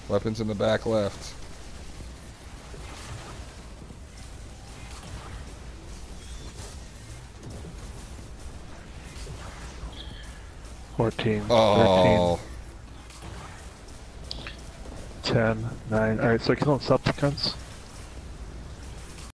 Weapons in the back left. Oh. 13, 10, 9. Alright, so kill on supplicants.